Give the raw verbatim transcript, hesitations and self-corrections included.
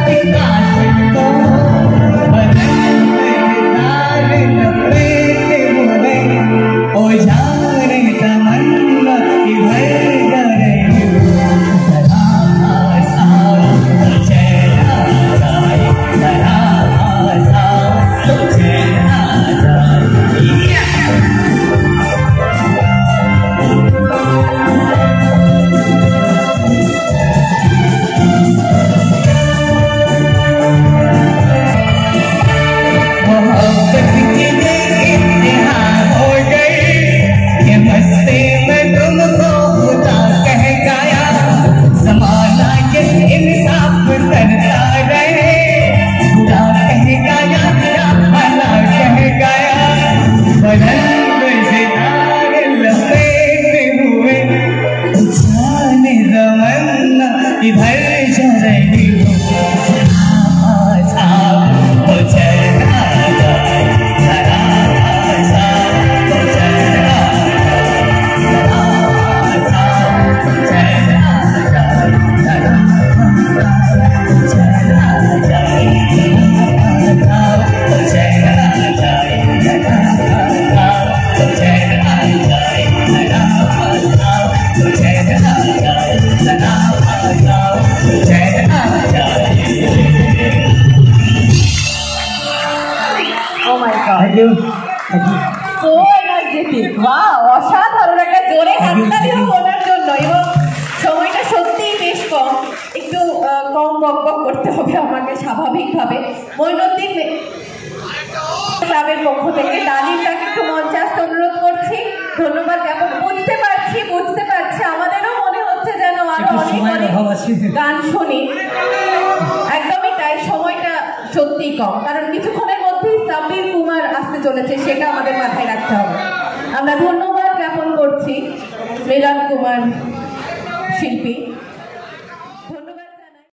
অসাধারণ একটা জোরে হাততালিও ওনার জন্য। এবং সময়টা সত্যিই বেশ কম, একটু কম বকবক করতে হবে আমাকে স্বাভাবিকভাবে। মঈনুদ্দিন ক্লাবের পক্ষ থেকে ডালিমটাকে একটু মঞ্চে আসতে অনুরোধ করছি। ধন্যবাদ জ্ঞাপন। বুঝতে পারছি বুঝতে পারছি আমাদেরও মনে হচ্ছে যেন আরো অনেক অনেক গান শুনি। একদমই তাই, সময়টা সত্যিই কম, কারণ কিছুক্ষণের মধ্যেই স্টোরি কুমার আসতে চলেছে, সেটা আমাদের মাথায় রাখতে হবে। আমরা ধন্যবাদ জ্ঞাপন করছি মিলান কুমার শিল্পী।